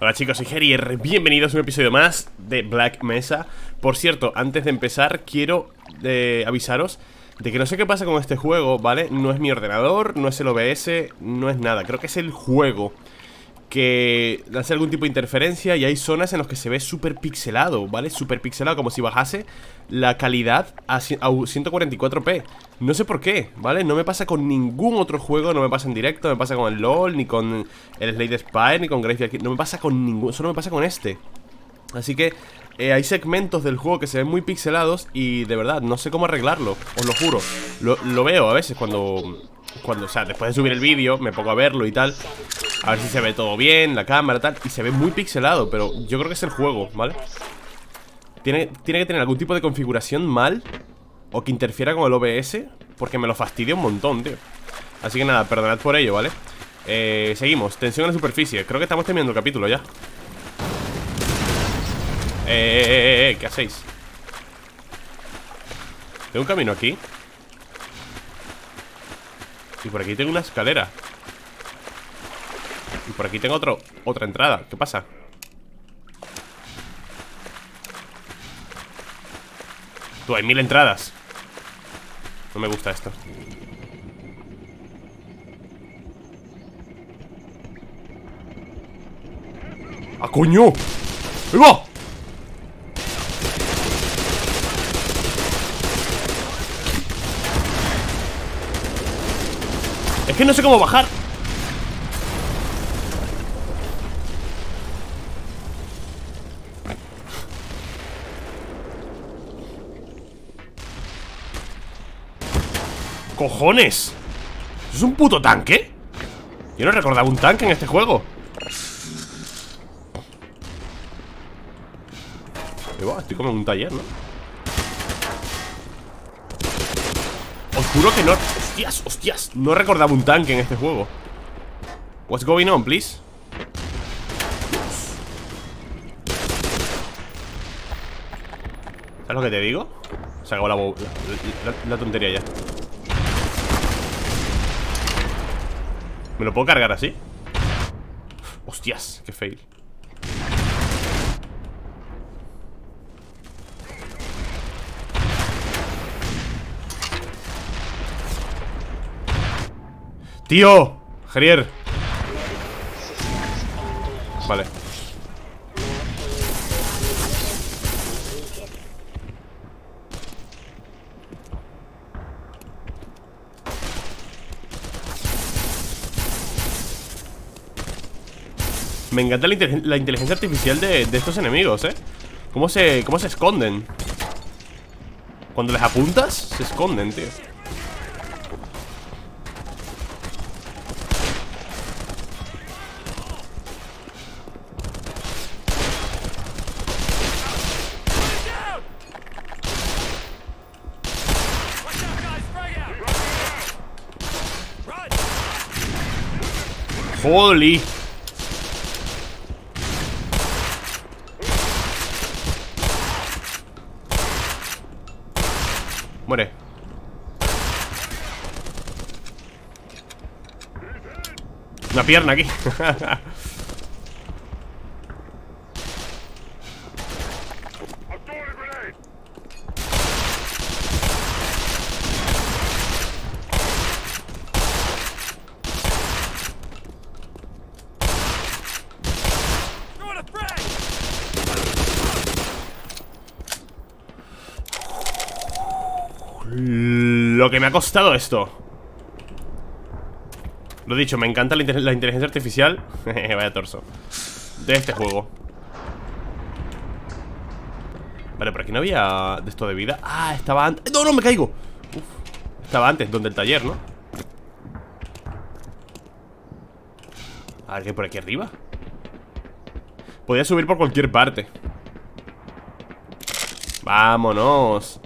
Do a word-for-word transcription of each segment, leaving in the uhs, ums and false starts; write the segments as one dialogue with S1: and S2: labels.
S1: Hola chicos, soy Gerier, bienvenidos a un episodio más de Black Mesa. Por cierto, antes de empezar quiero eh, avisaros de que no sé qué pasa con este juego, ¿vale? No es mi ordenador, no es el O B S, no es nada. Creo que es el juego que hace algún tipo de interferencia y hay zonas en las que se ve súper pixelado, ¿vale? Súper pixelado, como si bajase la calidad a ciento cuarenta y cuatro p. No sé por qué, ¿vale? No me pasa con ningún otro juego, no me pasa en directo, no me pasa con el LoL, ni con el Slade Spire, ni con Graveyard. No me pasa con ningún, solo me pasa con este. Así que eh, hay segmentos del juego que se ven muy pixelados y de verdad, no sé cómo arreglarlo, os lo juro. Lo, lo veo a veces cuando... Cuando, o sea, después de subir el vídeo, me pongo a verlo y tal, a ver si se ve todo bien, la cámara y tal. Y se ve muy pixelado, pero yo creo que es el juego, ¿vale? Tiene, tiene que tener algún tipo de configuración mal o que interfiera con el O B S, porque me lo fastidia un montón, tío. Así que nada, perdonad por ello, ¿vale? Eh, seguimos, tensión en la superficie. Creo que estamos terminando el capítulo ya. Eh, eh, eh, eh, ¿qué hacéis? ¿Tengo un camino aquí? Y por aquí tengo una escalera. Y por aquí tengo otro, otra entrada. ¿Qué pasa? Tú, hay mil entradas. No me gusta esto. ¡Ah, coño! ¡Ahí va! Es que no sé cómo bajar. ¡Cojones! ¿Eso es un puto tanque? Yo no recordaba un tanque en este juego. Estoy como en un taller, ¿no? Os juro que no... Hostias, hostias. No recordaba un tanque en este juego. What's going on, please? ¿Sabes lo que te digo? Se acabó la, la, la, la tontería ya. ¿Me lo puedo cargar así? Hostias, qué fail. ¡Tío! ¡Gerier! Vale. Me encanta la, inteligen la inteligencia artificial de, de estos enemigos, ¿eh? ¿Cómo se, cómo se esconden? Cuando les apuntas, se esconden, tío. Holy. Muere. Una pierna aquí. Lo que me ha costado esto. Lo dicho, me encanta la, la inteligencia artificial. Vaya torso de este juego. Vale, por aquí no había de esto de vida. Ah, estaba antes. ¡No, no, me caigo! Uf. Estaba antes, donde el taller, ¿no? A ver, ¿qué hay por aquí arriba? Podía subir por cualquier parte. Vámonos.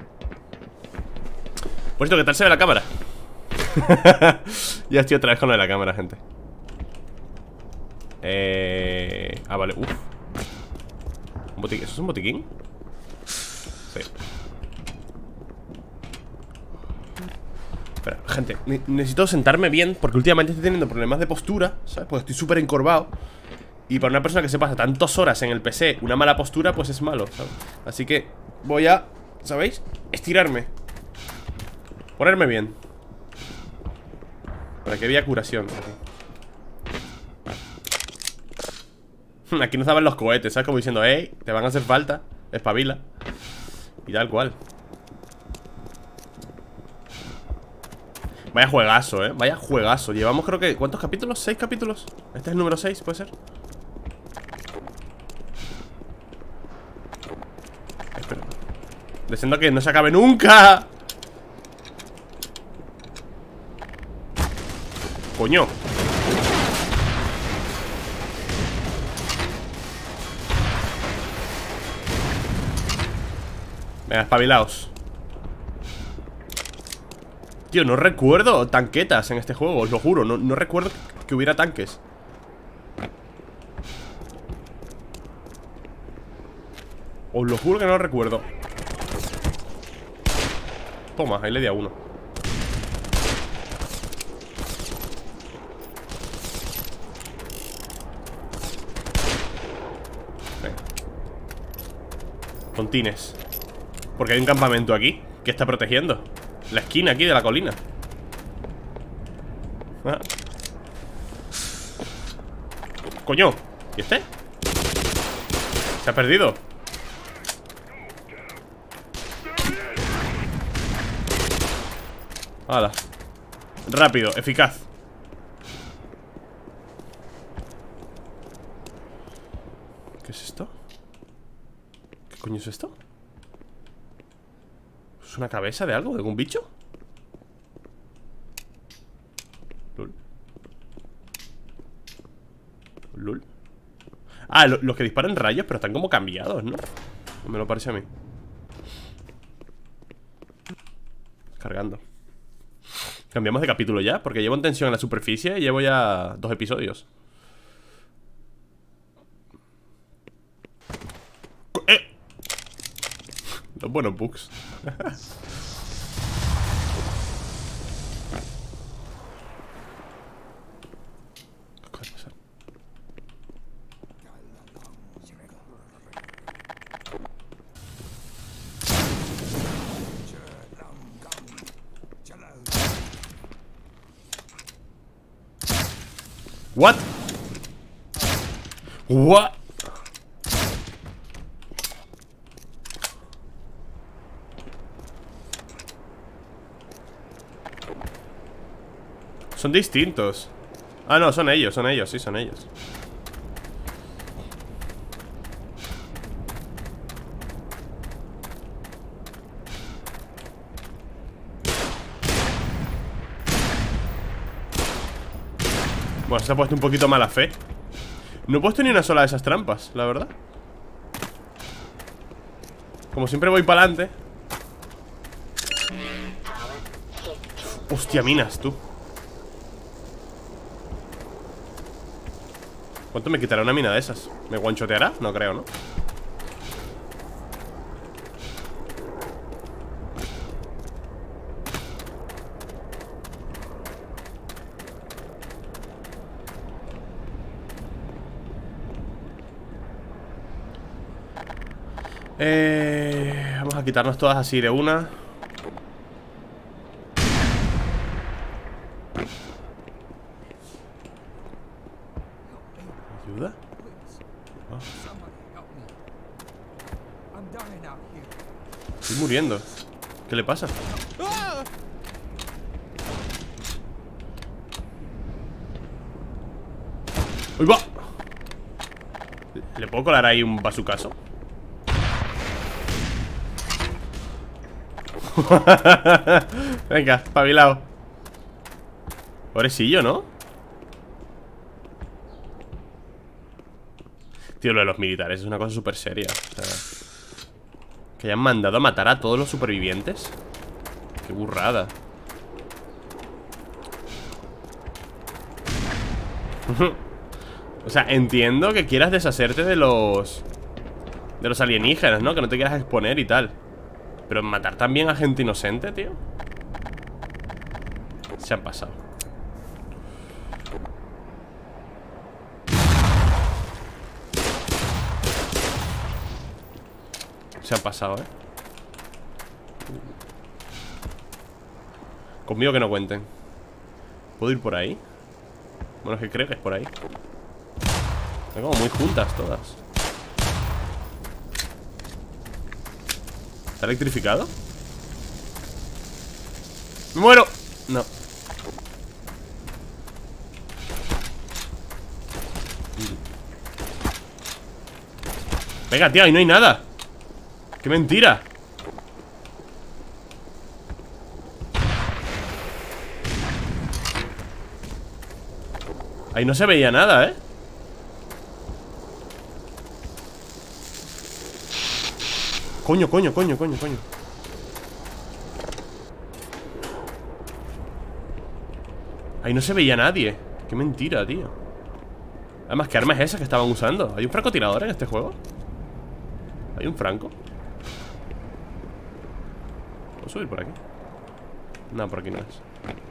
S1: Por cierto, ¿qué tal se ve la cámara? Ya estoy otra vez con lo de la cámara, gente. Eh... Ah, vale, uff. ¿Un botiquín? ¿Eso es un botiquín? Sí. Espera, gente, necesito sentarme bien porque últimamente estoy teniendo problemas de postura, ¿sabes? Porque estoy súper encorvado. Y para una persona que se pasa tantas horas en el P C, una mala postura, pues es malo, ¿sabes? Así que voy a, ¿sabéis? Estirarme. Ponerme bien. Para que vea curación. Aquí nos daban los cohetes, ¿sabes? Como diciendo, hey, te van a hacer falta, espabila. Y tal cual. Vaya juegazo, ¿eh? Vaya juegazo. Llevamos creo que... ¿Cuántos capítulos? ¿Seis capítulos? Este es el número seis, ¿puede ser? Espera. Deseando que no se acabe nunca. Coño. Venga, espabilaos. Tío, no recuerdo tanquetas en este juego, os lo juro. No, no recuerdo que hubiera tanques. Os lo juro que no lo recuerdo. Toma, ahí le di a uno. Venga. Contines. Porque hay un campamento aquí que está protegiendo la esquina aquí de la colina. Ah. Coño, ¿y este? Se ha perdido. Hala. Rápido, eficaz. ¿Qué es esto? ¿Qué coño es esto? ¿Es una cabeza de algo? ¿De algún bicho? Lul. Lul. Ah, lo, los que disparan rayos, pero están como cambiados, ¿no? Me lo parece a mí. Cargando. Cambiamos de capítulo ya, porque llevo en tensión en la superficie y llevo ya dos episodios. ¡Eh! Los buenos bugs. What? What? Son distintos. Ah, no, son ellos, son ellos, sí, son ellos. Bueno, se ha puesto un poquito mala fe. No he puesto ni una sola de esas trampas, la verdad. Como siempre voy para adelante. Hostia, minas, tú. ¿Cuánto me quitará una mina de esas? ¿Me guanchoteará? No creo, ¿no? Eh, vamos a quitarnos todas así de una. ¿Ayuda? Oh. Estoy muriendo. ¿Qué le pasa? ¡Uy, va! ¿Le puedo colar ahí un bazucazo? Venga, espabilado. Pobrecillo, ¿no? Tío, lo de los militares es una cosa súper seria. O sea, que hayan mandado a matar a todos los supervivientes. Qué burrada. O sea, entiendo que quieras deshacerte de los De los alienígenas, ¿no? Que no te quieras exponer y tal. Pero matar también a gente inocente, tío. Se han pasado. Se han pasado, eh. Conmigo que no cuenten. ¿Puedo ir por ahí? Bueno, es que creo que es por ahí. Están como muy juntas todas. ¿Está electrificado? ¡Me muero! No. Venga, tío, ahí no hay nada. ¡Qué mentira! Ahí no se veía nada, ¿eh? Coño, coño, coño, coño, coño. Ahí no se veía nadie. Qué mentira, tío. Además, ¿qué arma es esa que estaban usando? ¿Hay un francotirador en este juego? ¿Hay un franco? ¿Puedo subir por aquí? No, por aquí no es.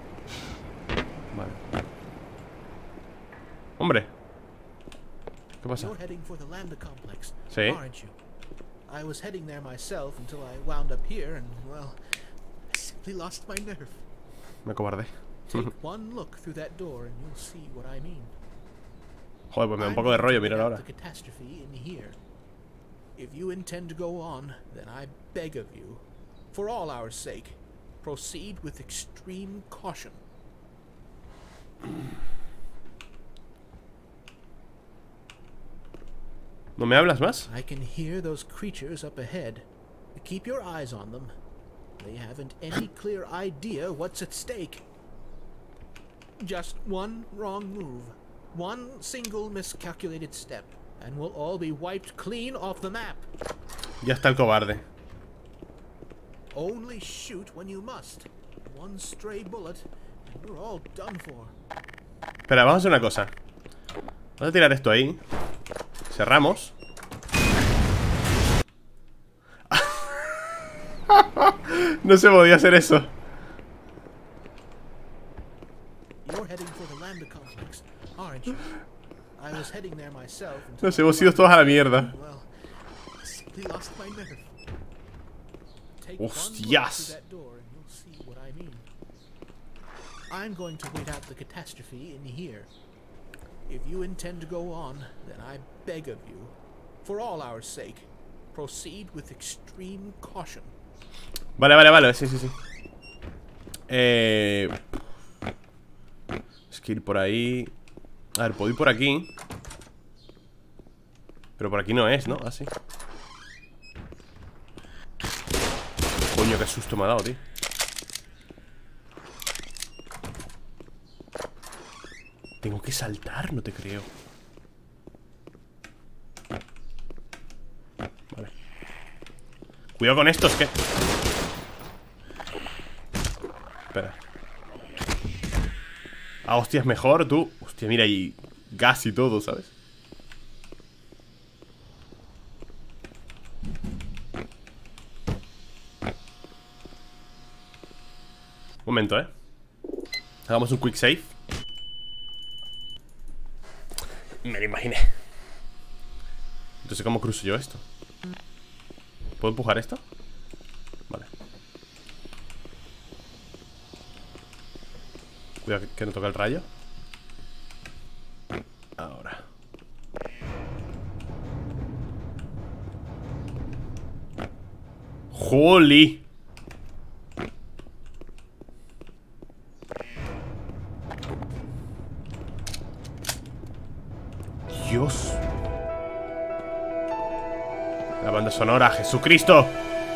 S1: Vale. Hombre. ¿Qué pasa? Sí.
S2: I was heading there myself until I wound up here and, well, I simply lost my nerve.
S1: Me acobardé.
S2: Take one look through that door and you'll see what I mean.
S1: Joder, pues me da un poco de rollo mirar ahora.
S2: The catastrophe in here. If you intend to go on, then I beg of you, for all our sake, proceed with extreme caution.
S1: ¿No me hablas más?
S2: I can hear those creatures up ahead. Keep your eyes on them. They haven't any clear idea what's at stake. Just one wrong move, one single miscalculated step, and we'll all be wiped clean off the map.
S1: Ya está el cobarde.
S2: Only shoot when you must. One stray bullet, and we're all done for.
S1: Espera, vamos a hacer una cosa. Vamos a tirar esto ahí. Cerramos. No se podía hacer eso. Nos hemos ido todos a la mierda. Hostias.
S2: I'm going to wait out the catastrophe in here. If you intend to go on, then I beg of you, for all our sake, proceed with extreme caution.
S1: Vale, vale, vale, sí, sí, sí. Eh... Es que ir por ahí... A ver, puedo ir por aquí. Pero por aquí no es, ¿no? Así. Coño, qué susto me ha dado, tío. Tengo que saltar, no te creo. Vale. Cuidado con estos, que... Espera. Ah, hostia, es mejor, tú. Hostia, mira, hay gas y todo, ¿sabes? Un momento, ¿eh? Hagamos un quick save. Me lo imaginé. Entonces, ¿cómo cruzo yo esto? ¿Puedo empujar esto? Vale. Cuidado que no toca el rayo. Ahora. ¡Joli! Dios. La banda sonora, Jesucristo.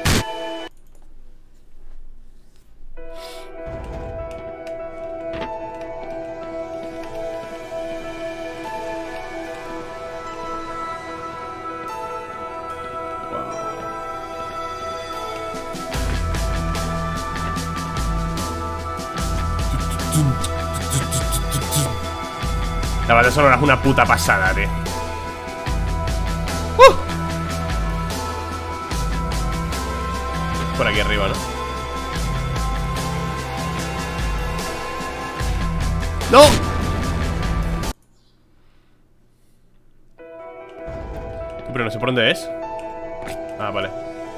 S1: La banda sonora es una puta pasada, tío. ¡Uh! Por aquí arriba, ¿no? ¡No! Pero no sé por dónde es. Ah, vale.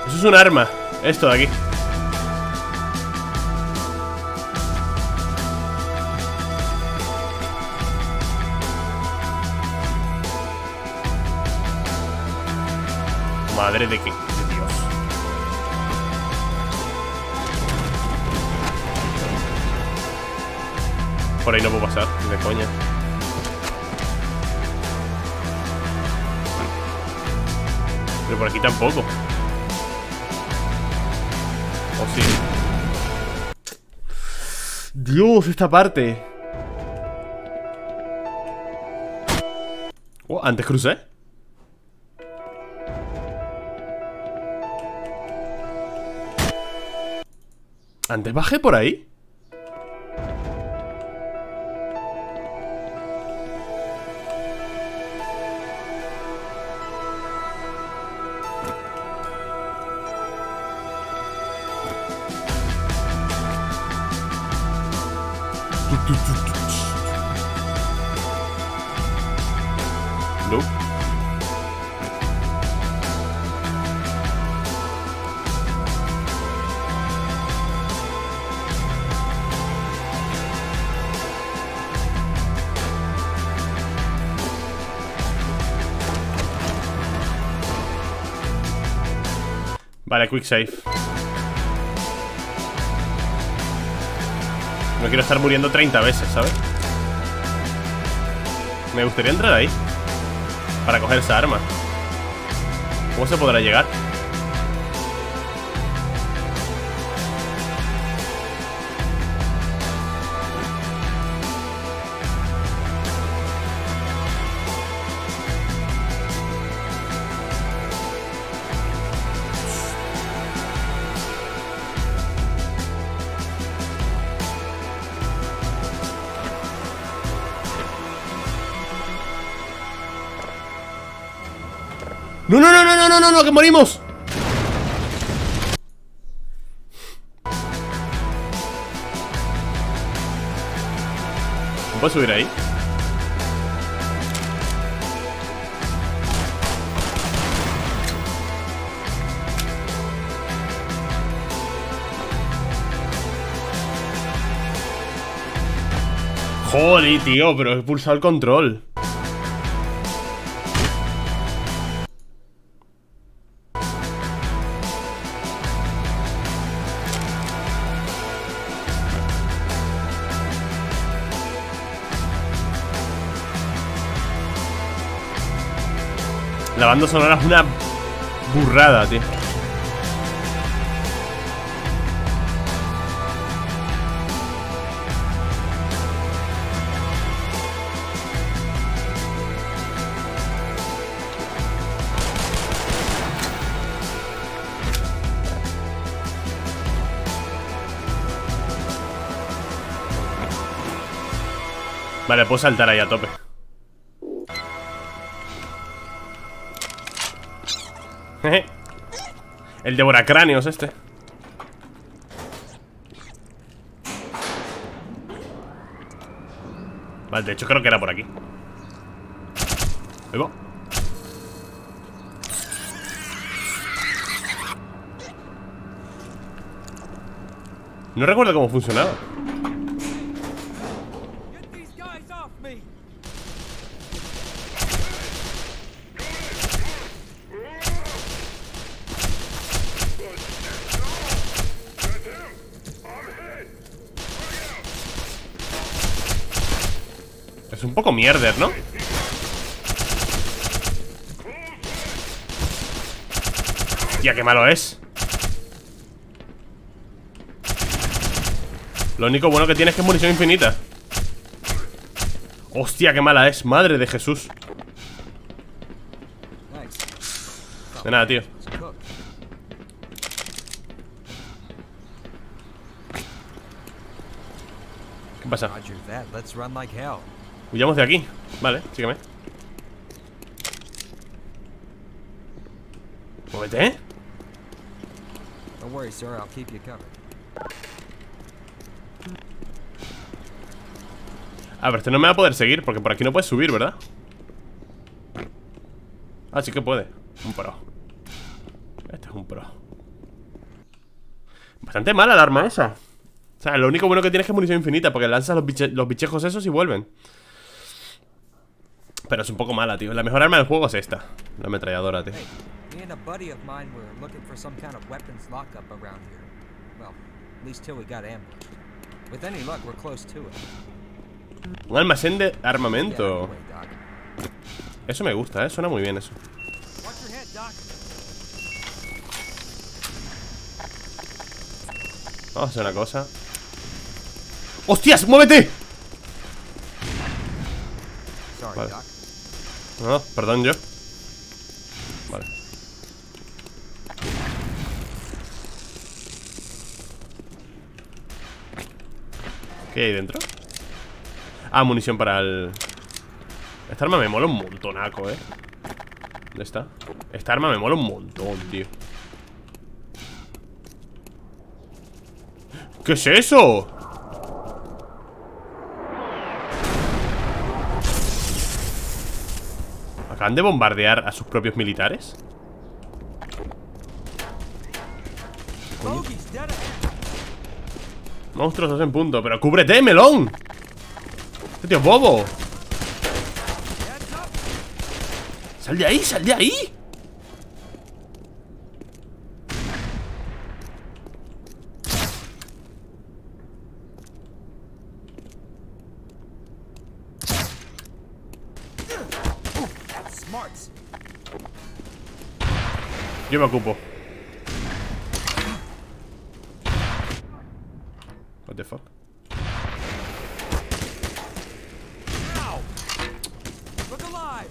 S1: Eso es un arma. Esto de aquí. Madre de qué. De Dios. Por ahí no puedo pasar, ni de coña. Pero por aquí tampoco. ¿O sí? Dios, esta parte. Oh, antes crucé. Antes bajé por ahí. No. Vale, quick save. No quiero estar muriendo treinta veces, ¿sabes? Me gustaría entrar ahí para coger esa arma. ¿Cómo se podrá llegar? ¡No, no, no, no, no, no, no, no, que morimos! ¿No puedo subir ahí? Joder, tío, pero he pulsado el control. La banda sonora es una burrada, tío. Vale, puedo saltar ahí a tope. El devoracráneos este. Vale, de hecho creo que era por aquí. Ahí va. No recuerdo cómo funcionaba. Es un poco mierder, ¿no? Tía, qué malo es. Lo único bueno que tiene es que es munición infinita. Hostia, qué mala es, madre de Jesús. De nada, tío. ¿Qué pasa? Huyamos de aquí. Vale, sígueme. Muévete, ¿eh? A ver, este no me va a poder seguir porque por aquí no puedes subir, ¿verdad? Ah, sí que puede. Un pro. Este es un pro. Bastante mala la arma esa. O sea, lo único bueno que tiene es que es munición infinita, porque lanzas los, biche los bichejos esos y vuelven. Pero es un poco mala, tío. La mejor arma del juego es esta, la ametralladora, tío.
S3: Me and a buddy of mine were looking for some kind of weapons lockup around here. Well, at least till we got ambushed. With any luck, we're close to it.
S1: Un almacén de armamento.
S3: Yeah, anyway, Doc.
S1: Eso me gusta, eh. Suena muy bien eso.
S3: Watch your head, Doc.
S1: Vamos a hacer una cosa. ¡Hostias! ¡Muévete!
S3: Sorry,
S1: Vale.
S3: Doc.
S1: No, perdón yo. Vale. ¿Qué hay dentro? Ah, munición para el... Esta arma me mola un montonaco, eh. ¿Dónde está? Esta arma me mola un montón, tío. ¿Qué es eso? ¿Acaban de bombardear a sus propios militares?
S3: Bogey's dead ahead.
S1: Monstruos dos en punto. ¡Pero cúbrete, melón! ¡Este tío es bobo!
S3: Heads up.
S1: ¡Sal de ahí, sal de ahí!
S3: That's smarts.
S1: Yo me ocupo. What the fuck?
S3: Ow! Look alive.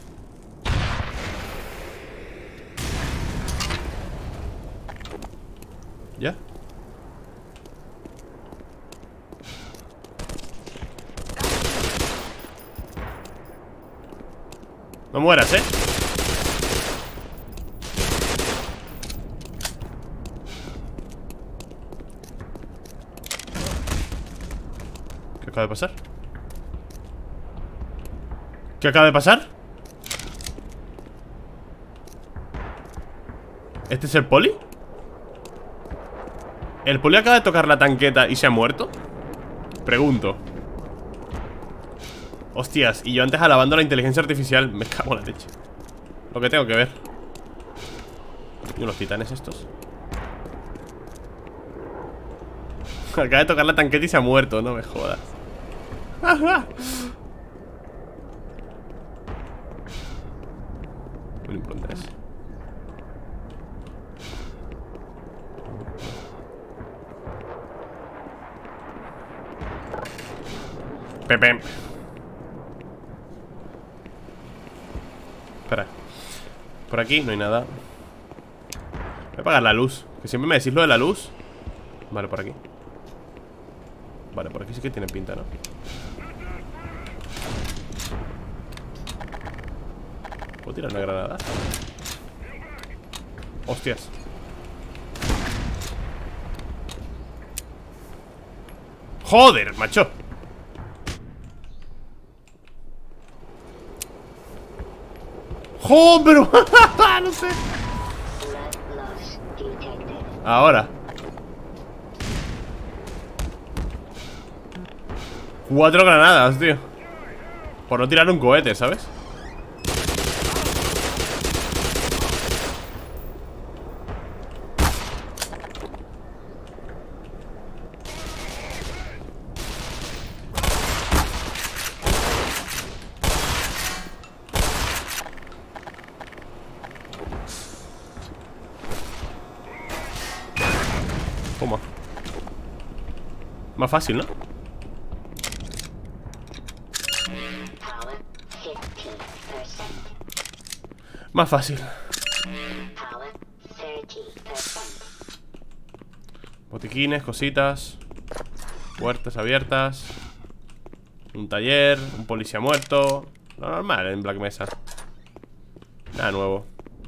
S1: ¿Ya? No mueras, ¿eh? ¿Qué acaba de pasar? ¿Qué acaba de pasar? ¿Este es el poli? ¿El poli acaba de tocar la tanqueta y se ha muerto? Pregunto. Hostias, y yo antes alabando la inteligencia artificial. Me cago en la leche. Lo que tengo que ver. ¿Y unos titanes estos? Acaba de tocar la tanqueta y se ha muerto, no me jodas. Muy importante es. Pepe. Espera. Por aquí no hay nada. Voy a apagar la luz. Que siempre me decís lo de la luz. Vale, por aquí. Vale, por aquí sí que tiene pinta, ¿no? ¿Puedo tirar una granada? Hostias. Joder, macho. ¡Joder, pero! No sé. Ahora. Cuatro granadas, tío. Por no tirar un cohete, ¿sabes? Toma. Más fácil, ¿no? Más fácil. Botiquines, cositas. Puertas abiertas. Un taller, un policía muerto. Lo normal en Black Mesa. Nada nuevo.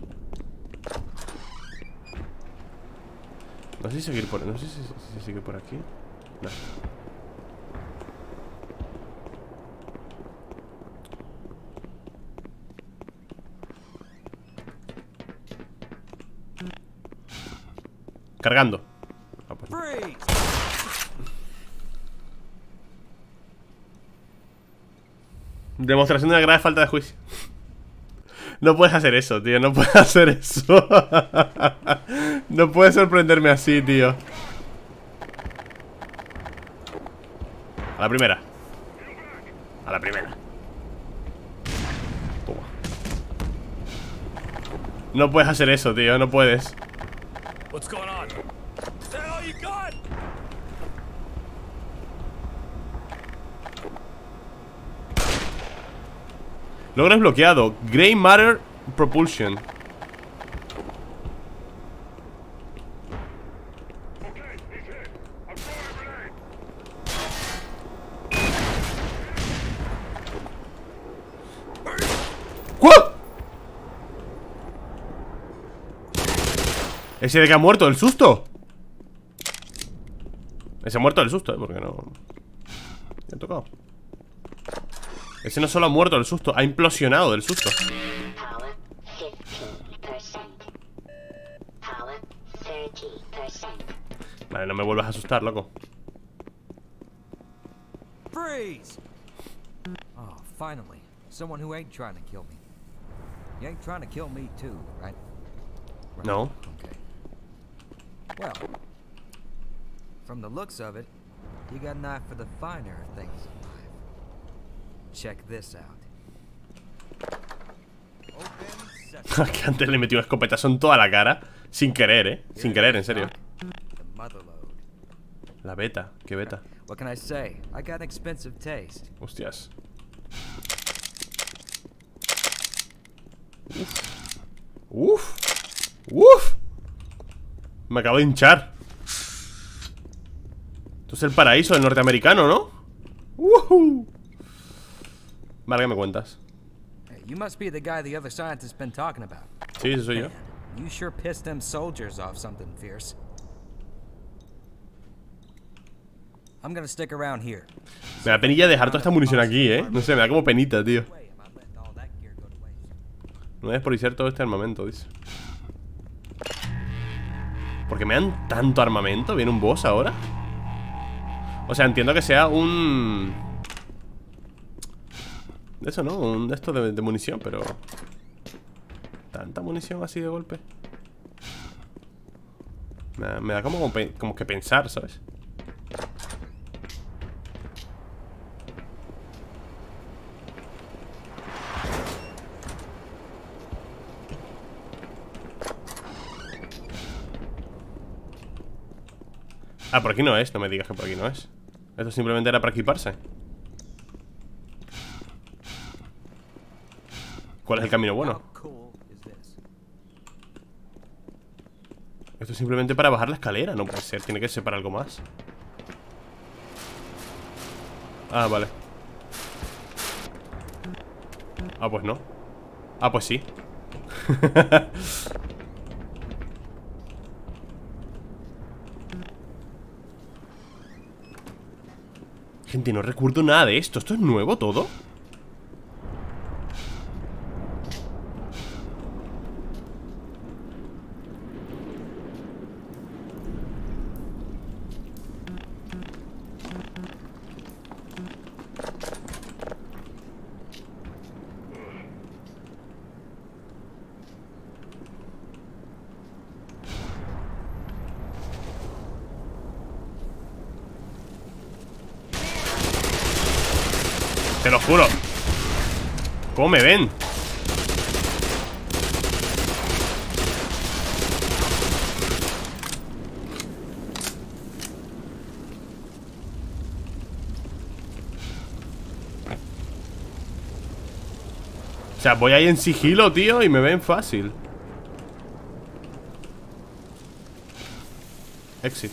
S1: No sé si seguir por... No sé si, si sigue por aquí. No. Cargando. Ah, pues no.
S3: Freeze!
S1: Demostración de una grave falta de juicio. No puedes hacer eso, tío. No puedes hacer eso. No puedes sorprenderme así, tío. A la primera. A la primera. Toma. No puedes hacer eso, tío. No puedes.
S4: What's going on? Is that all you got?
S1: Logro desbloqueado. Grey Matter Propulsion. ¡Wow! Ese de que ha muerto del susto. Ese ha muerto del susto, ¿eh? Porque no... Me ha tocado. Ese no solo ha muerto del susto, ha implosionado del susto. Vale, no me vuelvas a asustar, loco.
S3: Freeze! Oh, finally. Someone who ain't trying to kill me. You ain't trying to kill me too, right? Right.
S1: No.
S3: Okay. Well, from the looks of it, you got an eye for the finer things in life. Check this out. Open
S1: Que antes le metí un escopetazo en toda la cara. Sin querer, eh. Sin querer, en serio.
S3: The motherload.
S1: La beta, ¿qué beta?
S3: What can I say? I got an expensive taste.
S1: Hostias. Uf. Uf. Me acabo de hinchar. Esto es el paraíso del norteamericano, ¿no? Uh-huh. Vale, ¿qué me cuentas?
S3: Hey, you must be the guy the other scientist's been talking about.
S1: Sí, ese soy yo.
S3: Man, you sure pissed them soldiers off something fierce. I'm gonna stick around here.
S1: Me da penilla dejar toda esta munición aquí, ¿eh? No sé, me da como penita, tío. No desperdiciar todo este armamento, dice. ¿Por qué me dan tanto armamento? ¿Viene un boss ahora? O sea, entiendo que sea un... Eso, ¿no? Un de esto de, de munición, pero... ¿Tanta munición así de golpe? Me da, me da como, como que pensar, ¿sabes? Ah, por aquí no es, no me digas que por aquí no es. Esto simplemente era para equiparse. ¿Cuál es el camino bueno? Esto es simplemente para bajar la escalera. No puede ser, tiene que ser para algo más. Ah, vale. Ah, pues no. Ah, pues sí. Gente, no recuerdo nada de esto. ¿Esto es nuevo todo? Te lo juro. ¿Cómo me ven? O sea, voy ahí en sigilo, tío, y me ven fácil. Exit.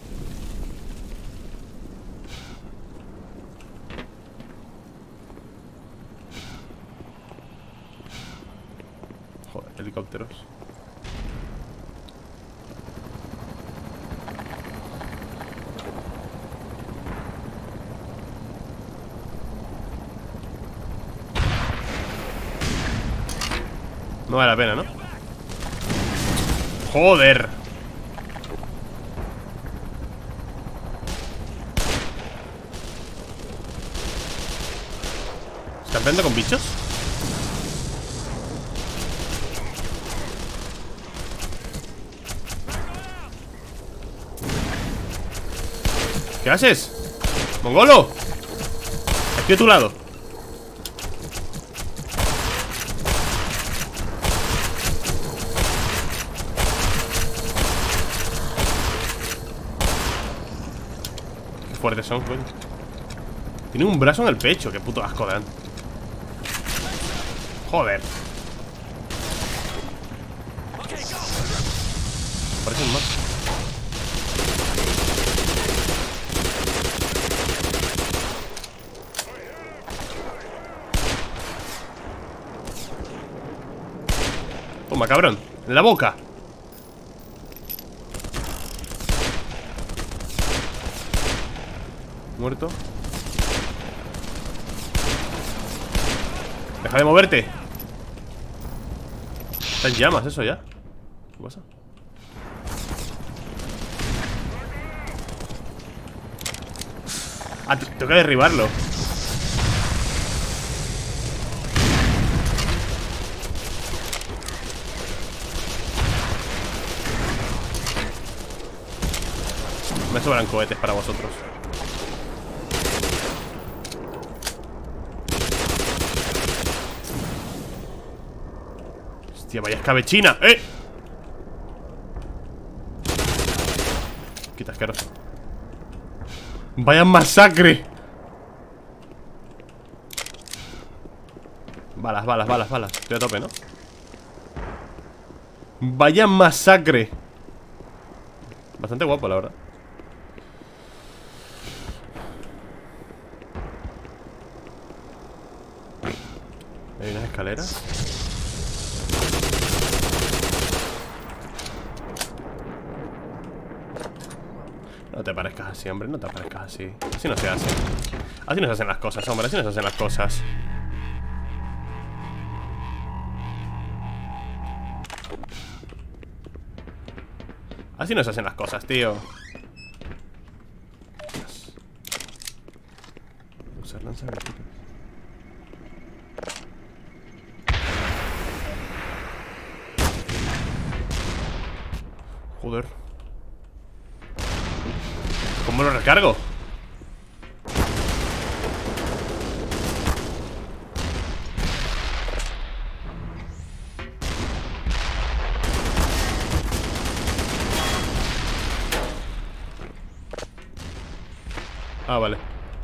S1: Joder, helicópteros. No vale la pena, ¿no? Joder. ¿Están peleando con bichos? ¿Qué haces? ¡Mongolo! Estoy a tu lado. Qué fuertes son, coño. Tiene un brazo en el pecho. Qué puto asco dan. Joder. Parecen más. Toma, cabrón. En la boca. Muerto. Deja de moverte. Está en llamas eso ya. ¿Qué pasa? Ah, tengo que derribarlo. Me sobran cohetes para vosotros. Hostia, vaya escabechina. ¡Eh! Quita asqueroso. Vaya masacre. Balas, balas, balas, balas. Estoy a tope, ¿no? Vaya masacre. Bastante guapo, la verdad. Hay unas escaleras. No te parezcas así, hombre, no te parezcas así. Así no se hace. Así no se hacen las cosas, hombre, así no se hacen las cosas. Así no se hacen las cosas, tío. Usar lanzagranadas. Joder. ¿Cómo lo recargo? Ah, vale.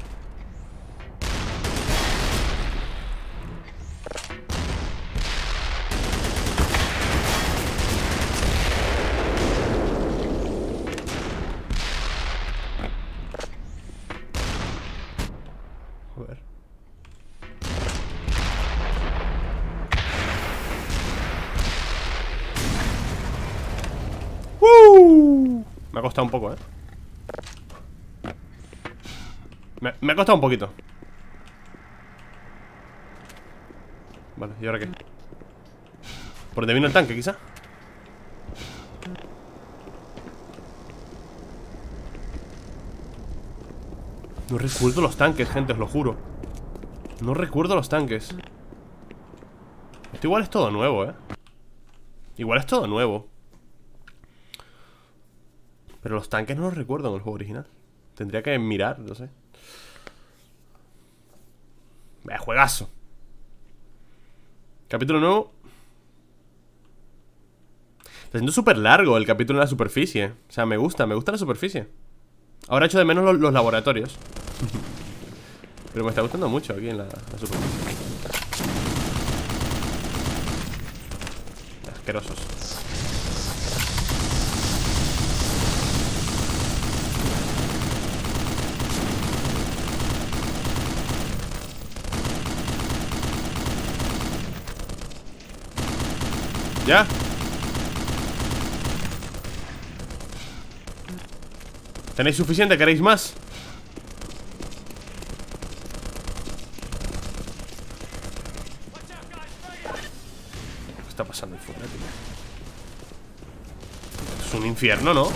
S1: Joder. ¡Uh! Me ha costado un poco, eh. Me, me ha costado un poquito. Vale, ¿y ahora qué? ¿Por dónde vino el tanque, quizá? No recuerdo los tanques, gente, os lo juro. No recuerdo los tanques. Esto igual es todo nuevo, eh. Igual es todo nuevo. Pero los tanques no los recuerdo en el juego original. Tendría que mirar, no sé. Vaya juegazo. Capítulo nuevo. Está siendo súper largo el capítulo en la superficie. O sea, me gusta, me gusta la superficie. Ahora echo de menos los, los laboratorios. Pero me está gustando mucho aquí en la, la superficie. Asquerosos. ¿Ya? ¿Tenéis suficiente? ¿Queréis más? ¿Qué está pasando ahí fuera, tío? Es un infierno, ¿no?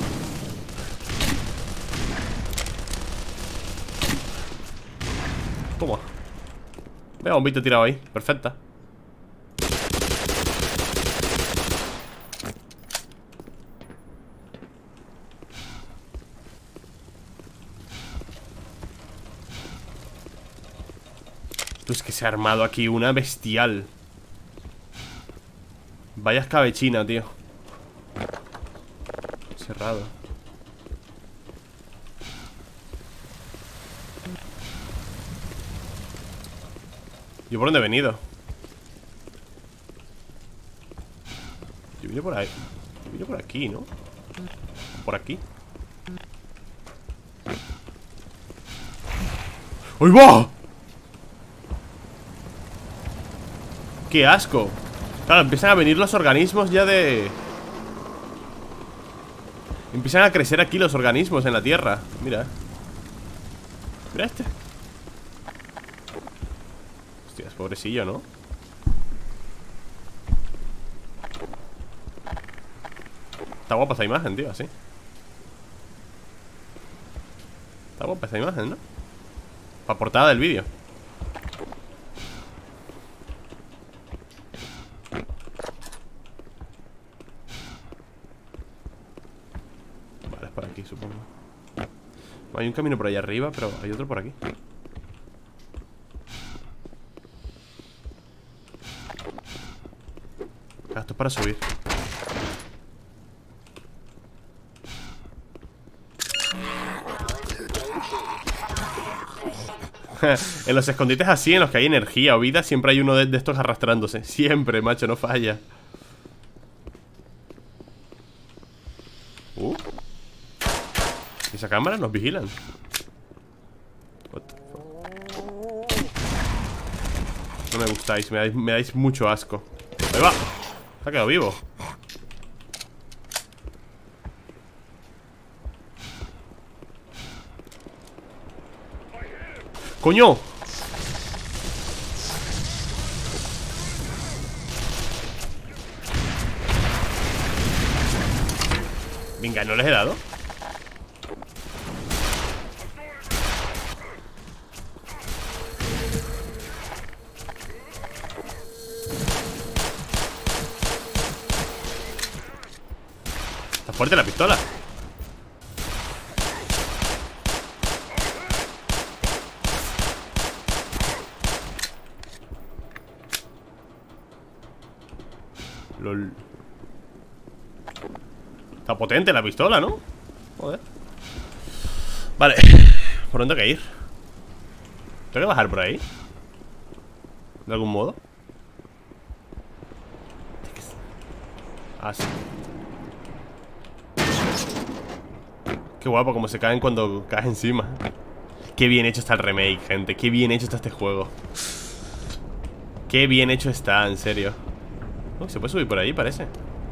S1: Toma. Veo un bicho tirado ahí, perfecta. Pues que se ha armado aquí una bestial. Vaya escabechina, tío. Cerrado. ¿Yo por dónde he venido? Yo vine por ahí. Yo vine por aquí, ¿no? Por aquí. ¡Uy, va! ¡Qué asco! Claro, empiezan a venir los organismos ya de... Empiezan a crecer aquí los organismos en la tierra. Mira. Mira este. Hostias, pobrecillo, ¿no? Está guapa esta imagen, tío, así. Está guapa esta imagen, ¿no? Para portada del vídeo. Vale, es por aquí, supongo. Hay un camino por allá arriba, pero hay otro por aquí. Ah, esto es para subir. En los escondites así, en los que hay energía o vida, siempre hay uno de, de estos arrastrándose. Siempre, macho, no falla. Uh. ¿Y esa cámara? Nos vigilan. No me gustáis, me dais, me dais mucho asco. Ahí va. Se ha quedado vivo. ¡Coño! Venga, ¿no les he dado? Está fuerte la pistola. Lol. Está potente la pistola, ¿no? Joder. Vale. ¿Por dónde tengo que ir? ¿Tengo que bajar por ahí? ¿De algún modo? Ah, sí. Qué guapo como se caen cuando caes encima. Qué bien hecho está el remake, gente. Qué bien hecho está este juego. Qué bien hecho está, en serio. Oh, se puede subir por ahí, parece.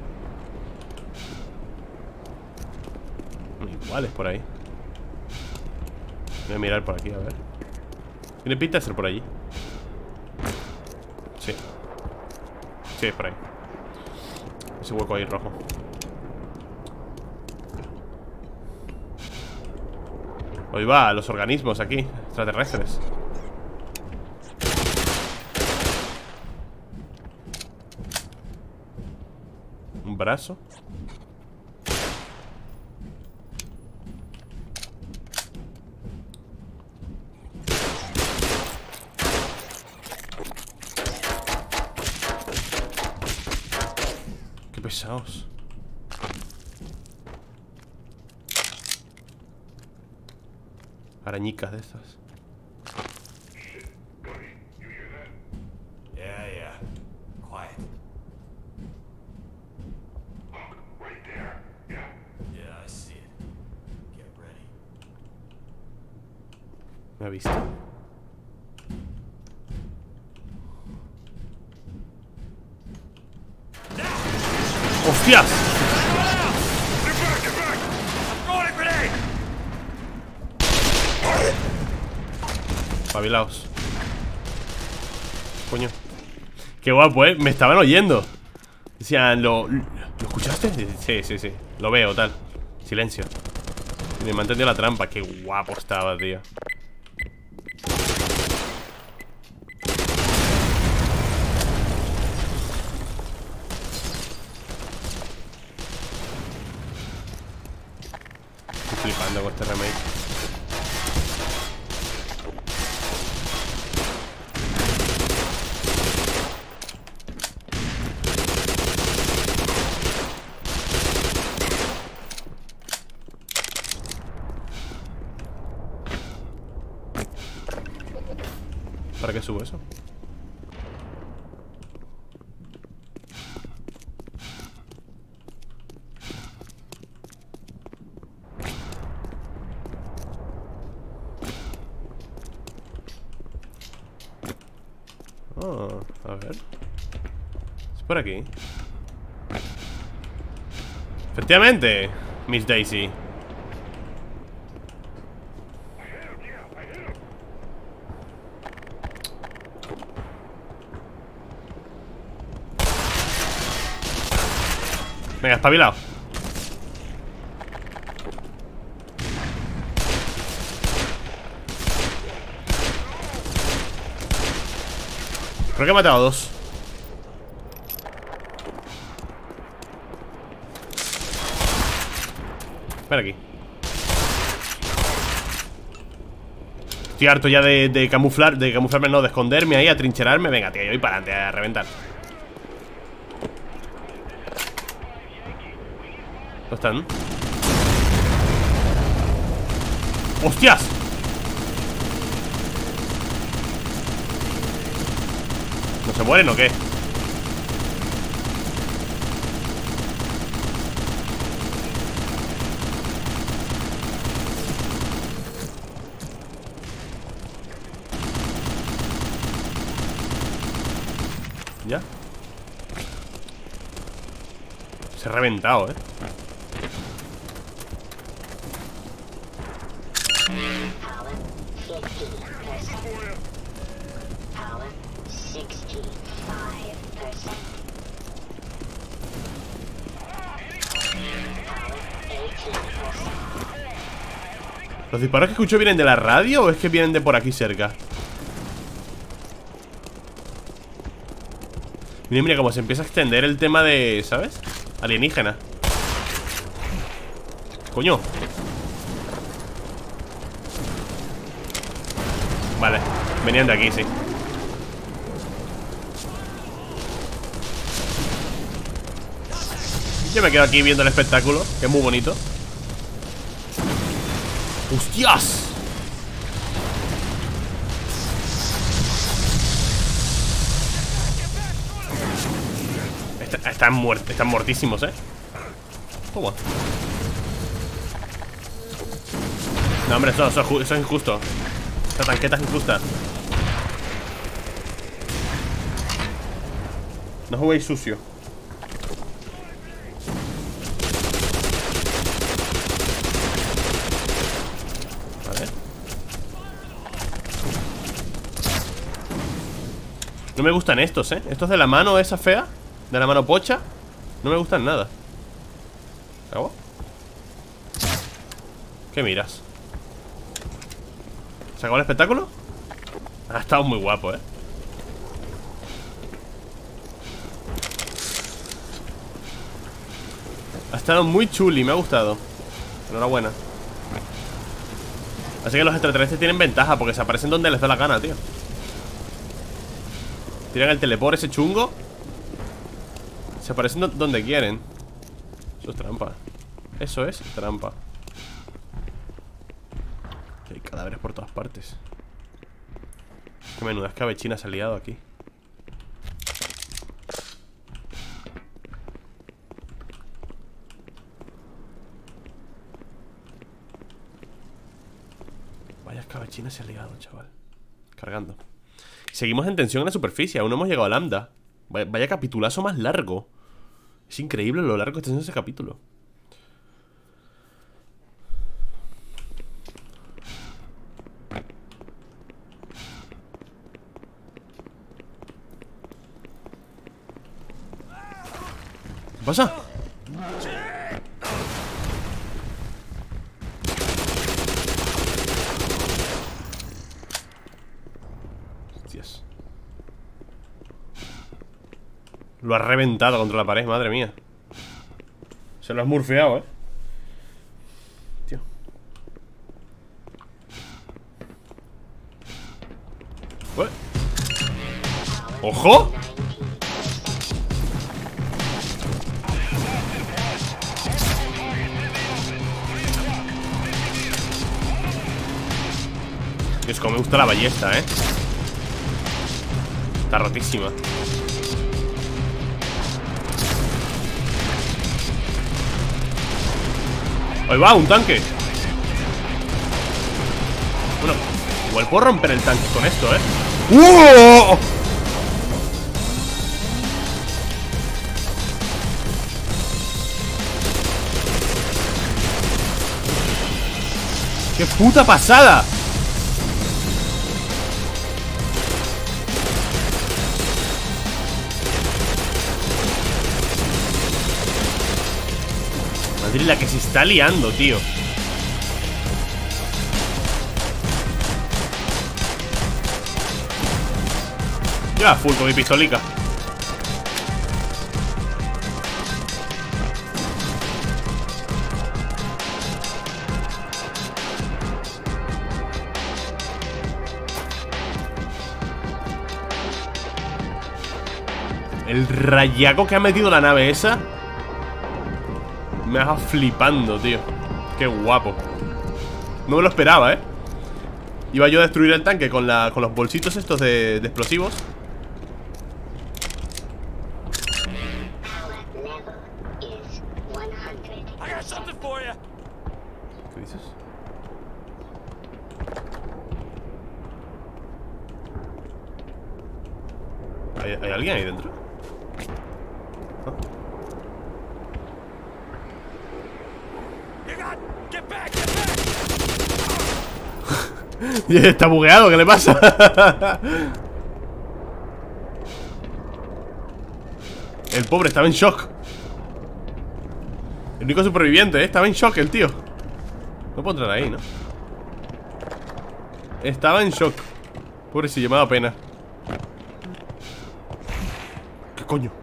S1: Igual es por ahí. Voy a mirar por aquí, a ver. Tiene pinta de ser por allí. Sí. Sí, es por ahí. Ese hueco ahí rojo. Hoy va, los organismos aquí, extraterrestres. Un brazo. Qué pesados. Arañicas de estas.
S4: Yeah, yeah. Quiet. Right there. Yeah. Yeah, I see it. Get ready.
S1: ¿Me ha visto? ¡Hostias! Pabilaos. Coño. Qué guapo, eh. Me estaban oyendo. Decían, ¿lo, ¿lo escuchaste? Sí, sí, sí. Lo veo, tal. Silencio. Y me ha entendido la trampa. Qué guapo estaba, tío. flipando con este remake. ¿Para qué subo eso? Oh, a ver. Es por aquí. Efectivamente, Miss Daisy. Venga, espabilado. Creo que he matado a dos. Ven aquí. Estoy harto ya de, de camuflar, de camuflarme, no, de esconderme ahí, a trincherarme. Venga, tío, yo voy para adelante a reventar. ¿Dónde están? ¡Hostias! ¿No se mueren o qué? ¿Ya? Se ha reventado, eh. ¿Los disparos que escucho vienen de la radio o es que vienen de por aquí cerca? Mira, mira cómo se empieza a extender el tema de... ¿sabes? Alienígena. Coño. Vale, venían de aquí, sí. Yo me quedo aquí viendo el espectáculo, que es muy bonito. ¡Hostias! Está, están, muert están muertísimos, ¿eh? ¿Cómo? No, hombre, eso, eso, eso es injusto. Esta tanqueta es injusta. No juguéis sucio. No me gustan estos, ¿eh? Estos de la mano esa fea, de la mano pocha, no me gustan nada. ¿Qué hago? ¿Qué miras? ¿Se acabó el espectáculo? Ha estado muy guapo, ¿eh? Ha estado muy chuli, me ha gustado. Enhorabuena. Así que los extraterrestres tienen ventaja porque se aparecen donde les da la gana, tío. Tiran el teleport ese chungo. Se aparecen do donde quieren. Eso es trampa. Eso es trampa. Hay cadáveres por todas partes. Qué menuda escabechina se ha liado aquí. Vaya escabechina se ha liado, chaval. Cargando. Seguimos en tensión en la superficie. Aún no hemos llegado a Lambda. Vaya, vaya capitulazo más largo. Es increíble lo largo que está siendo ese capítulo. ¿Qué pasa? Hostias. Lo ha reventado contra la pared, madre mía. Se lo has murfeado, eh. Tío. Ué. ¡Ojo! Dios, como me gusta la ballesta, ¿eh? Está rotísima. Ahí va, un tanque. Bueno, igual puedo romper el tanque con esto, ¿eh? ¡Uh! ¡Qué puta pasada! Madre, la que se está liando, tío. Ya, full con mi pistolica. El rayaco que ha metido la nave esa me ha dejado flipando, tío. Qué guapo. No me lo esperaba, ¿eh? Iba yo a destruir el tanque con, la, con los bolsitos estos de, de explosivos. ¿Qué dices? ¿Hay, ¿hay alguien ahí dentro? ¿Ah? Está bugueado, ¿qué le pasa? El pobre estaba en shock. El único superviviente, ¿eh? Estaba en shock el tío. No puedo entrar ahí, ¿no? Estaba en shock. Pobrecillo, me ha dado pena. ¿Qué coño?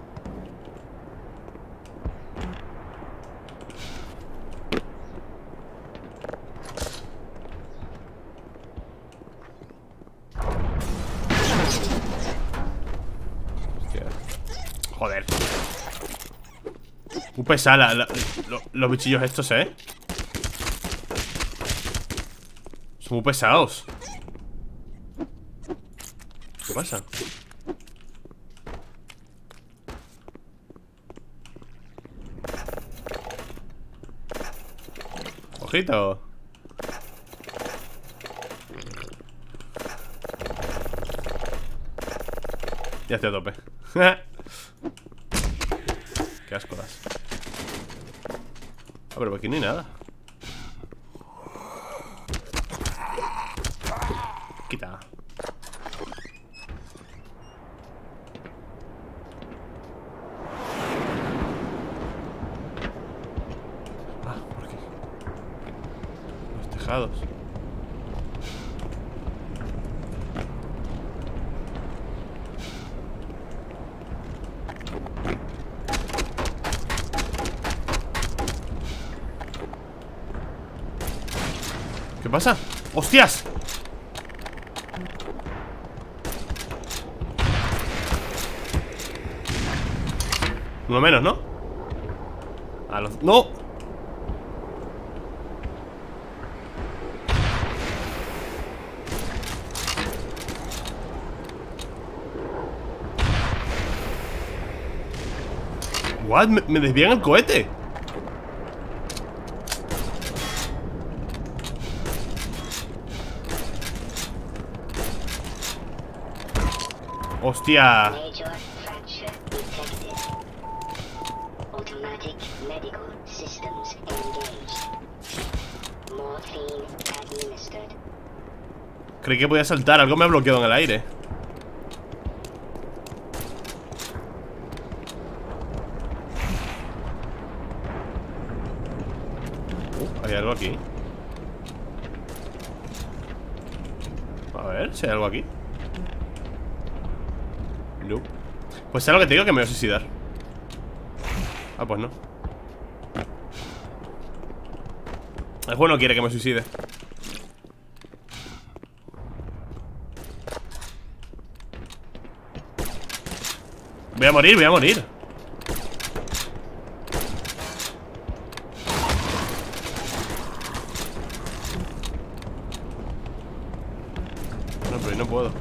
S1: Joder. Muy pesada la, la, lo, los bichillos estos, ¿eh? Son muy pesados. ¿Qué pasa? Ojito. Ya estoy a tope. Qué asco das. Ah, pero aquí no hay nada. Quita. Ah, por aquí. Los tejados. ¿Qué pasa? ¡Hostias! Uno menos, ¿no? A los... ¡No! ¿What? ¿Me, me desvían el cohete? ¡Hostia! Creí que podía saltar, algo me ha bloqueado en el aire. Uh, hay algo aquí. A ver si hay algo aquí. No. Pues es lo que te digo, que me voy a suicidar. Ah, pues no. El juego no quiere que me suicide. Voy a morir, voy a morir. No, pero no puedo.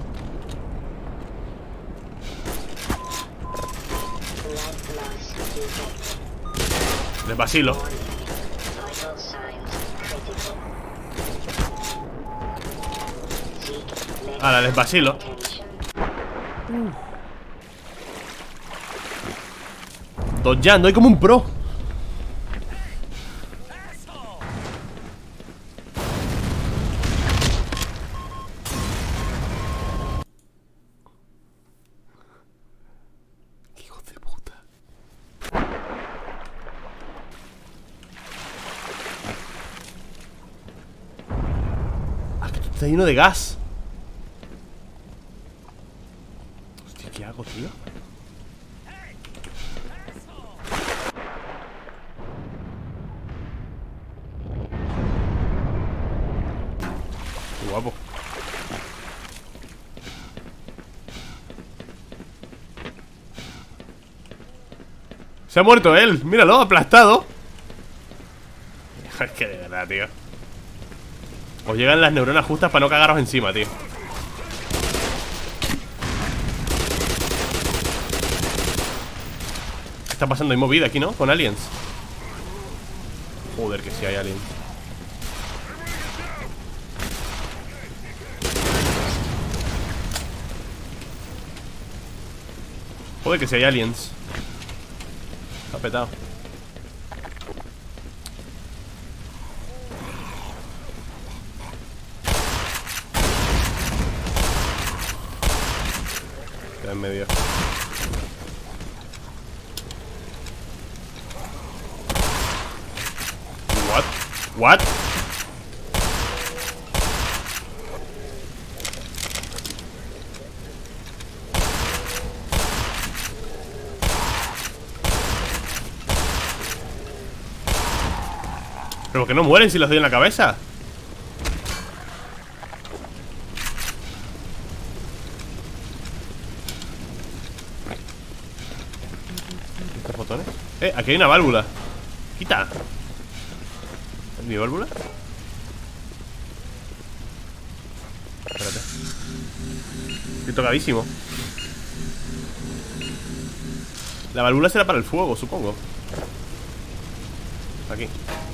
S1: Les vacilo. Ahora les vacilo. Dodgeando, hay como un pro. Qué hijo de puta. Ah, que está lleno de gas. Hostia, ¿qué hago, tío? Guapo. Se ha muerto él, míralo, aplastado. Es que de verdad, tío. Os llegan las neuronas justas para no cagaros encima, tío. ¿Qué está pasando? Hay movida aquí, ¿no? Con aliens. Joder, que sí hay aliens. Joder, que si hay aliens. Está petado. Queda en medio. What? What? ¿Pero por qué no mueren si los doy en la cabeza? ¿Estos botones? Eh, aquí hay una válvula. Quita. ¿Es mi válvula? Espérate. Estoy tocadísimo. La válvula será para el fuego, supongo. Aquí.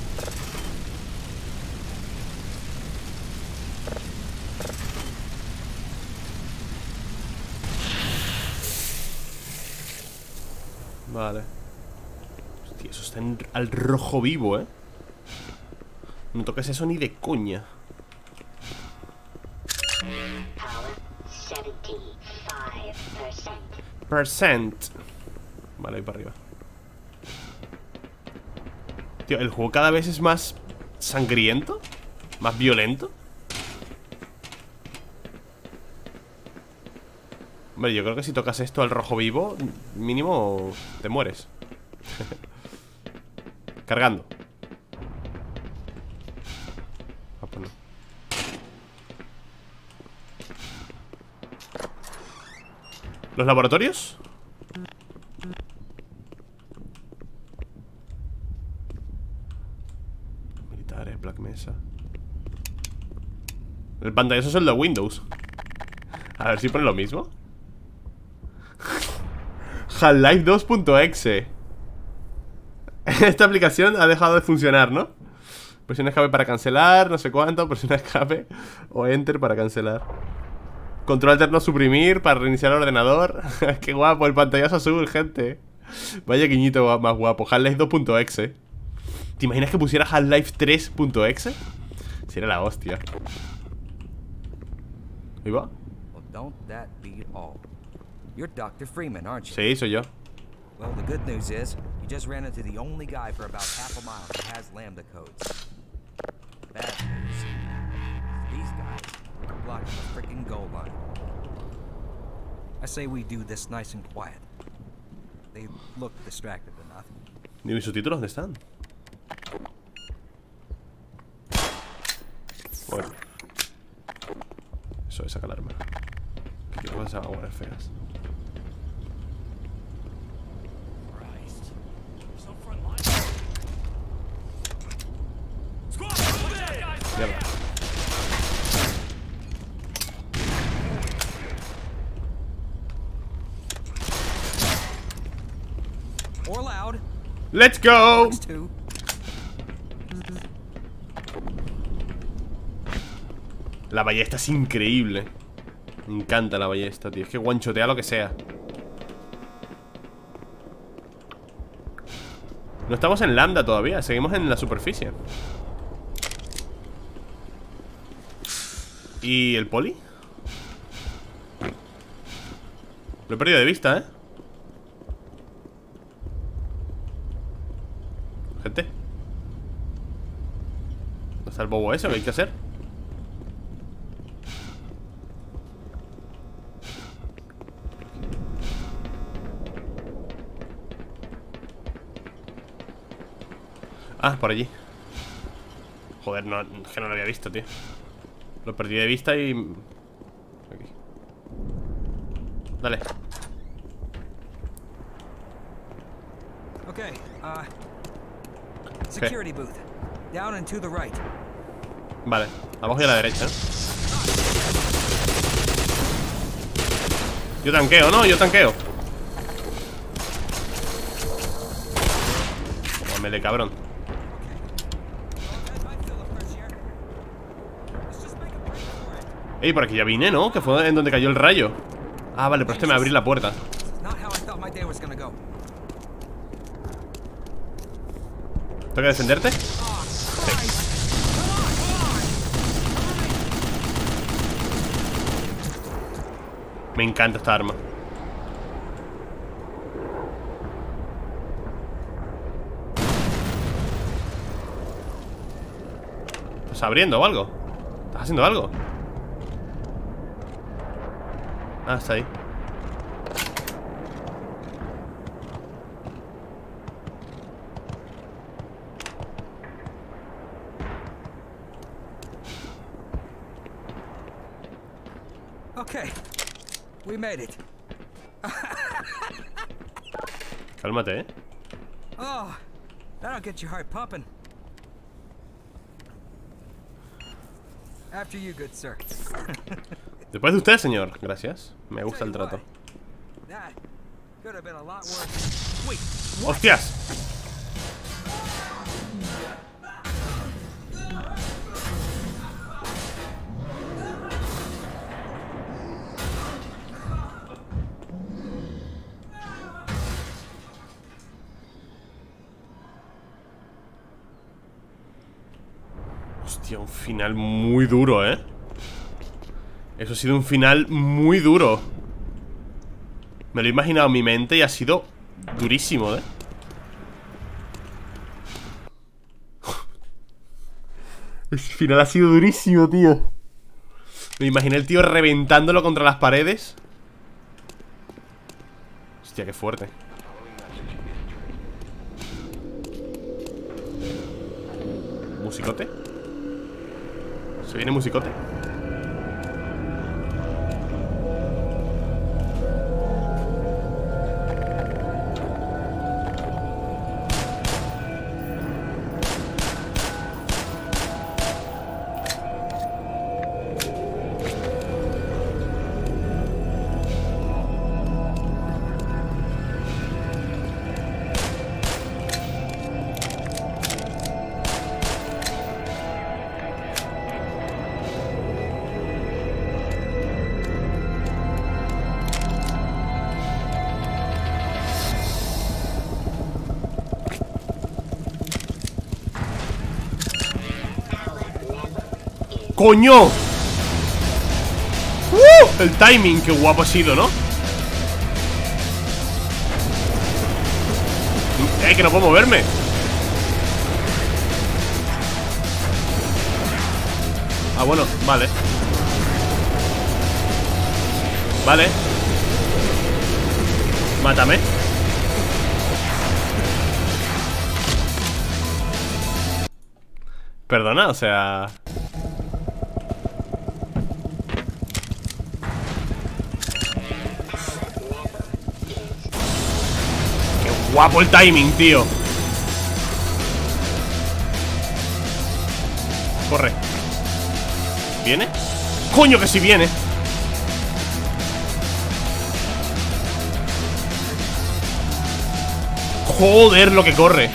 S1: Vale. Hostia, eso está en, al rojo vivo, ¿eh? No toques eso ni de coña. Percent. Vale, ahí para arriba. Tío, el juego cada vez es más sangriento, más violento. Hombre, yo creo que si tocas esto al rojo vivo, mínimo te mueres. Cargando. Ah, pues no. ¿Los laboratorios? Militares, Black Mesa. El pantallazo es el de Windows. A ver si pone lo mismo. Half-Life dos punto exe. Esta aplicación ha dejado de funcionar, ¿no? Presiona escape para cancelar, no sé cuánto. Presiona escape o enter para cancelar. Control alterno suprimir para reiniciar el ordenador. Qué guapo, el pantallazo azul, gente. Vaya guiñito más guapo. Half-Life dos punto exe. ¿Te imaginas que pusiera Half-Life tres punto exe? Sería la hostia. ¿Ahí va?
S3: Well, don't that beat all. You're Doctor Freeman, aren't you?
S1: Sí, soy yo.
S3: Well, the good news is, you just ran into the only guy for about half a mile who has lambda codes. Bad news. These guys are blocking the freaking goal line. I say we do this nice and quiet. They look distracted enough.
S1: ¿Y mis subtítulos dónde están? Bueno. Eso es, saca el arma. ¿Qué cosas se van a poner feas? Mierda.
S3: Or loud.
S1: Let's go.
S3: Works too.
S1: La ballesta es increíble. Me encanta la ballesta, tío. Es que guanchotea lo que sea. No estamos en lambda todavía. Seguimos en la superficie. ¿Y el poli? Lo he perdido de vista, ¿eh? Gente. ¿Dónde está el bobo ese? ¿Qué hay que hacer? Ah, por allí. Joder, no, es que no lo había visto, tío. Lo perdí de vista y... Aquí. Dale.
S3: Okay, uh... security booth. Down and to the right.
S1: Vale, abajo y a la derecha. Yo tanqueo, ¿no? Yo tanqueo. Tómele, cabrón. Ey, por aquí ya vine, ¿no? Que fue en donde cayó el rayo. Ah, vale, pero este me abrí la puerta. ¿Tengo que defenderte? Sí. Me encanta esta arma. ¿Estás abriendo o algo? ¿Estás haciendo algo? Ah, está ahí.
S3: Okay, we made it.
S1: Cálmate, eh.
S3: Oh, that'll get your heart pumping. After you, good sir.
S1: Después de usted, señor. Gracias. Me gusta el trato.
S3: That could have been a lot worse. Wait.
S1: ¡Hostias! Hostia, un final muy duro, ¿eh? Eso ha sido un final muy duro. Me lo he imaginado en mi mente y ha sido durísimo, ¿eh? Ese final ha sido durísimo, tío. Me imaginé el tío reventándolo contra las paredes. Hostia, qué fuerte. ¿Musicote? ¿Se viene musicote? ¡Coño! ¡Uh! El timing, qué guapo ha sido, ¿no? ¡Eh, que no puedo moverme! Ah, bueno, vale. Vale. Mátame. Perdona, o sea... Guapo el timing, tío. Corre. ¿Viene? ¡Coño que sí viene! Joder, lo que corre.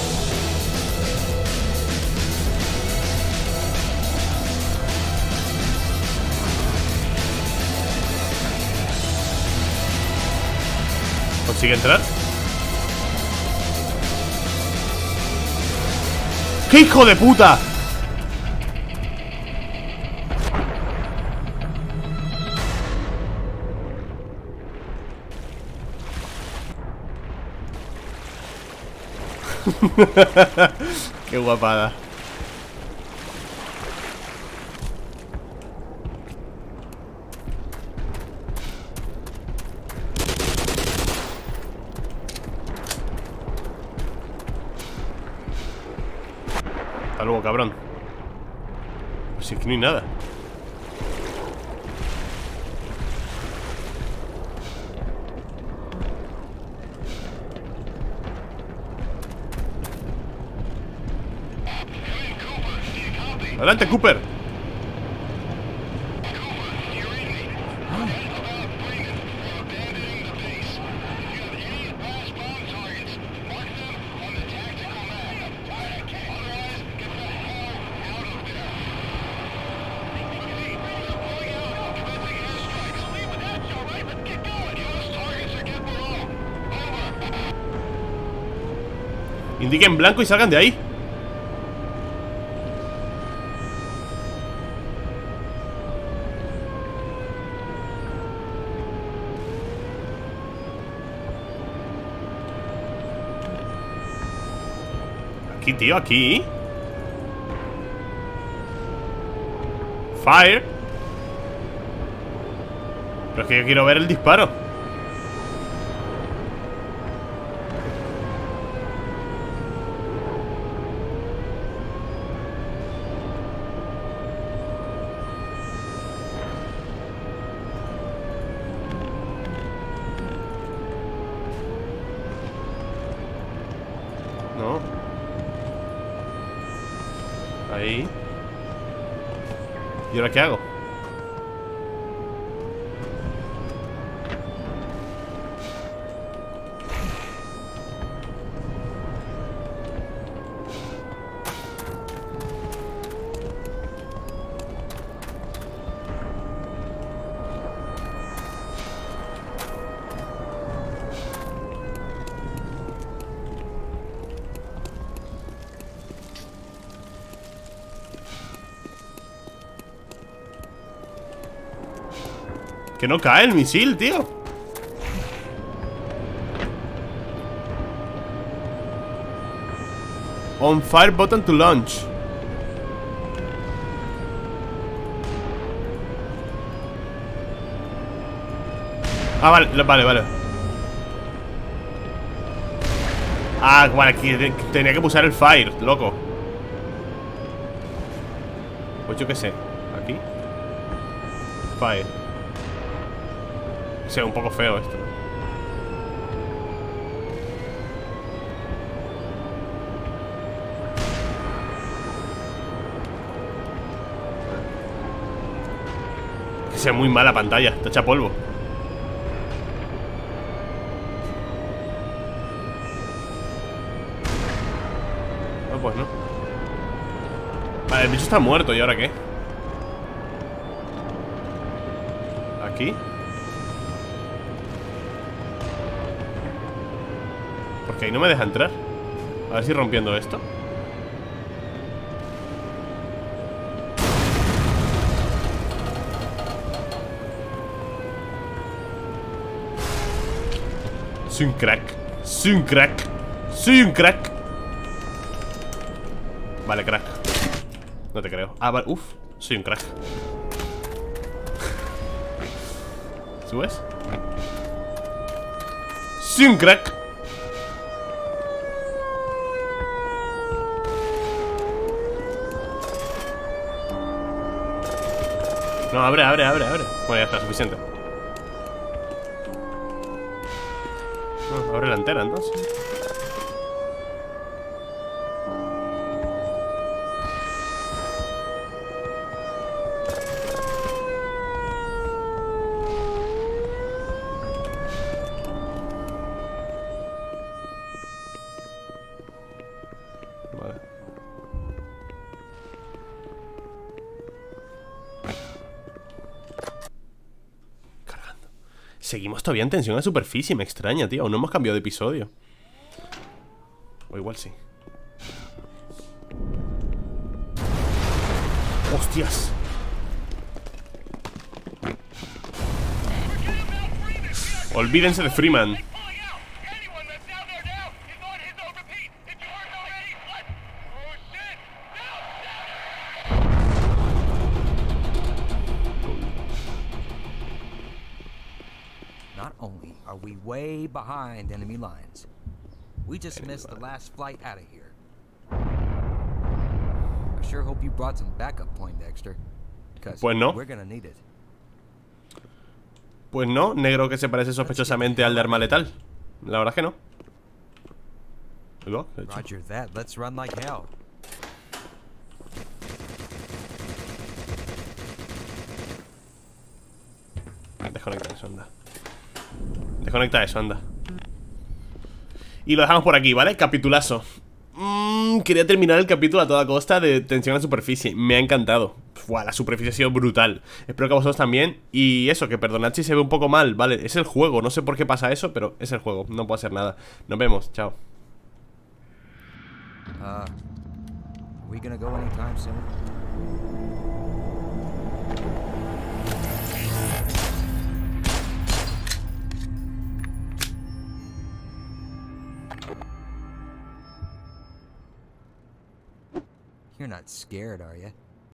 S1: ¿Consigue entrar? ¡Qué hijo de puta! Qué guapada. Hasta luego, cabrón. Pues es que no hay nada. Adelante, Cooper. Indique en blanco y salgan de ahí. Aquí, tío, aquí. Fire. Pero es que yo quiero ver el disparo. No. Ahí. ¿Y ahora qué hago? Que no cae el misil, tío. On fire button to launch. Ah, vale, vale, vale. Ah, vale, aquí tenía que pulsar el fire, loco. Pues yo qué sé. Aquí. Fire. O sea, un poco feo esto. Que sea muy mala pantalla, está hecha polvo. No, pues no. Vale, el bicho está muerto, ¿y ahora qué? Aquí. Porque ahí no me deja entrar. A ver si rompiendo esto. Soy un crack. Soy un crack. Soy un crack. Vale, crack. No te creo. Ah, vale. Uf. Soy un crack. ¿Subes? Soy un crack. No, abre, abre, abre, abre. Bueno, ya está, suficiente. No, abre la entera, entonces. Seguimos todavía en tensión a superficie, me extraña, tío. Aún no hemos cambiado de episodio. O igual sí. ¡Hostias! Olvídense de Freeman.
S3: Not only are we way behind enemy lines, we just missed the last flight out of here. I sure hope you brought some backup, Poindexter, because
S1: Pues no.
S3: we're gonna need it.
S1: Pues no, negro que se parece sospechosamente al de arma letal. La verdad es que no. ¿Lo?
S3: Roger that. Let's run like hell.
S1: Desconecta eso, anda. Desconecta eso, anda. Y lo dejamos por aquí, ¿vale? Capitulazo. Mm, quería terminar el capítulo a toda costa de tensión a superficie. Me ha encantado. Fua, la superficie ha sido brutal. Espero que a vosotros también. Y eso, que perdonad si se ve un poco mal, ¿vale? Es el juego, no sé por qué pasa eso, pero es el juego, no puedo hacer nada. Nos vemos, chao.
S3: Uh, are we gonna go anytime soon? You're not scared, are you?